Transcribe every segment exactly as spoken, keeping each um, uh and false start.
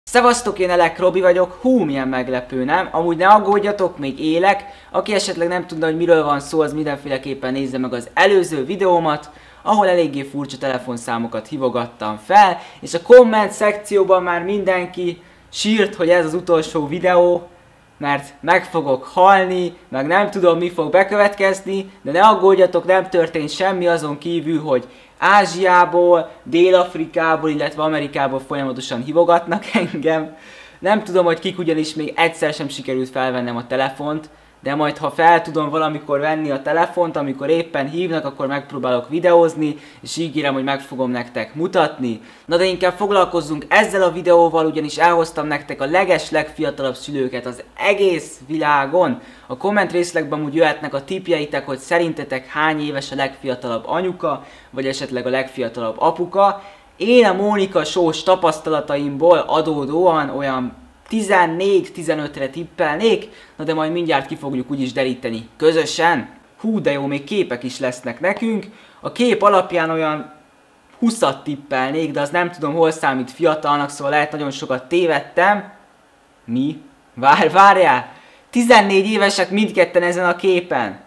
Szevasztok, én Elek Robi vagyok, hú, milyen meglepő, nem? Amúgy ne aggódjatok, még élek. Aki esetleg nem tudna, hogy miről van szó, az mindenféleképpen nézze meg az előző videómat, ahol eléggé furcsa telefonszámokat hívogattam fel, és a komment szekcióban már mindenki sírt, hogy ez az utolsó videó, mert meg fogok halni, meg nem tudom, mi fog bekövetkezni, de ne aggódjatok, nem történt semmi azon kívül, hogy Ázsiából, Dél-Afrikából, illetve Amerikából folyamatosan hívogatnak engem. Nem tudom, hogy kik, ugyanis még egyszer sem sikerült felvennem a telefont, de majd ha fel tudom valamikor venni a telefont, amikor éppen hívnak, akkor megpróbálok videózni, és ígérem, hogy meg fogom nektek mutatni. Na de inkább foglalkozzunk ezzel a videóval, ugyanis elhoztam nektek a leges legfiatalabb szülőket az egész világon. A komment részlegben úgy jöhetnek a tippjeitek, hogy szerintetek hány éves a legfiatalabb anyuka, vagy esetleg a legfiatalabb apuka. Én a Mónika Show-s tapasztalataimból adódóan olyan tizennégy-tizenötre tippelnék, na de majd mindjárt ki fogjuk úgyis deríteni közösen. Hú, de jó, még képek is lesznek nekünk. A kép alapján olyan húszat tippelnék, de az nem tudom, hol számít fiatalnak, szóval lehet nagyon sokat tévedtem. Mi? Vár, várjál! tizennégy évesek mindketten ezen a képen.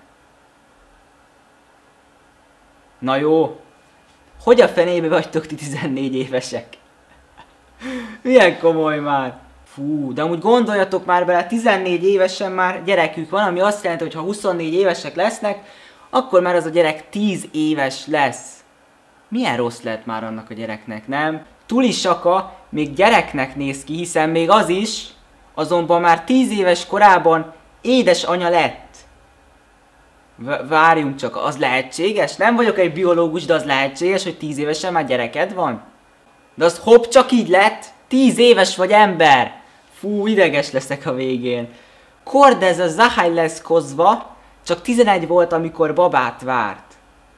Na jó. Hogy a fenébe vagytok ti tizennégy évesek? Milyen komoly már. Fú, de amúgy gondoljatok már bele, tizennégy évesen már gyerekük van, ami azt jelenti, hogy ha huszonnégy évesek lesznek, akkor már az a gyerek tíz éves lesz. Milyen rossz lett már annak a gyereknek, nem? Tuli Saka még gyereknek néz ki, hiszen még az is, azonban már tíz éves korában édesanya lett. V- várjunk csak, az lehetséges? Nem vagyok egy biológus, de az lehetséges, hogy tíz évesen már gyereked van? De az hopp, csak így lett? tíz éves vagy ember! Fú, ideges leszek a végén. Kordez a Zahajleszkozva csak tizenegy volt, amikor babát várt.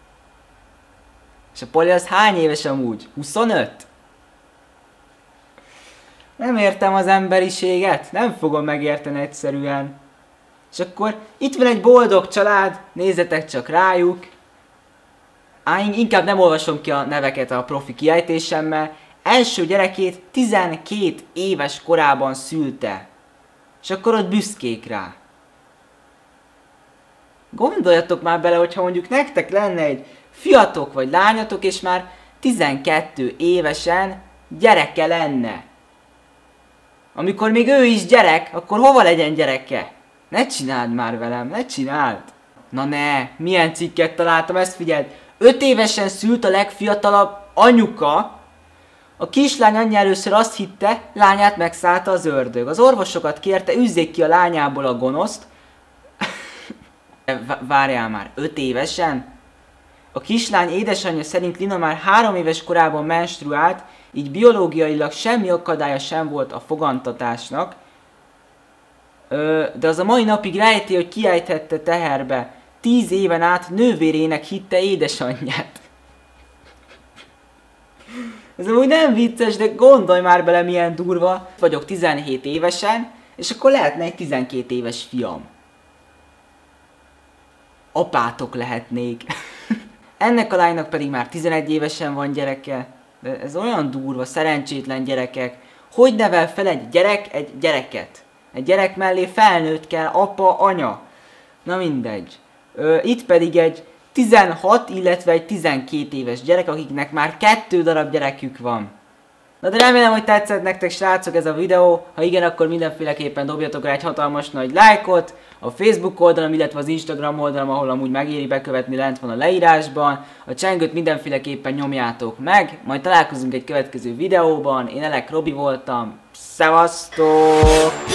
És a Poli az hány éves amúgy? huszonöt? Nem értem az emberiséget, nem fogom megérteni egyszerűen. És akkor itt van egy boldog család, nézzetek csak rájuk. Á, inkább nem olvasom ki a neveket a profi kiejtésemmel. Első gyerekét tizenkét éves korában szülte. És akkor ott büszkék rá. Gondoljatok már bele, hogyha mondjuk nektek lenne egy fiatok vagy lányatok, és már tizenkét évesen gyereke lenne. Amikor még ő is gyerek, akkor hova legyen gyereke? Ne csináld már velem, ne csináld! Na ne, milyen cikket találtam, ezt figyeld! öt évesen szült a legfiatalabb anyuka. A kislány anyja először azt hitte, lányát megszállta az ördög. Az orvosokat kérte, üzzék ki a lányából a gonoszt. Várjál már, öt évesen? A kislány édesanyja szerint Lina már három éves korában menstruált, így biológiailag semmi akadálya sem volt a fogantatásnak. Ö, de az a mai napig rejti, hogy kiejthette teherbe. Tíz éven át nővérének hitte édesanyját. Ez amúgy nem vicces, de gondolj már bele, milyen durva. Vagyok tizenhét évesen, és akkor lehetne egy tizenkét éves fiam. Apátok lehetnék. Ennek a lánynak pedig már tizenegy évesen van gyereke. De ez olyan durva, szerencsétlen gyerekek. Hogy nevel fel egy gyerek egy gyereket? Egy gyerek mellé felnőtt kell, apa, anya. Na mindegy. Ö, itt pedig egy tizenhat, illetve egy tizenkét éves gyerek, akiknek már kettő darab gyerekük van. Na de remélem, hogy tetszett nektek, srácok, ez a videó. Ha igen, akkor mindenféleképpen dobjatok rá egy hatalmas nagy lájkot. A Facebook oldalam, illetve az Instagram oldalam, ahol amúgy megéri bekövetni, lent van a leírásban. A csengőt mindenféleképpen nyomjátok meg. Majd találkozunk egy következő videóban. Én Elek Robi voltam. Szevasztok!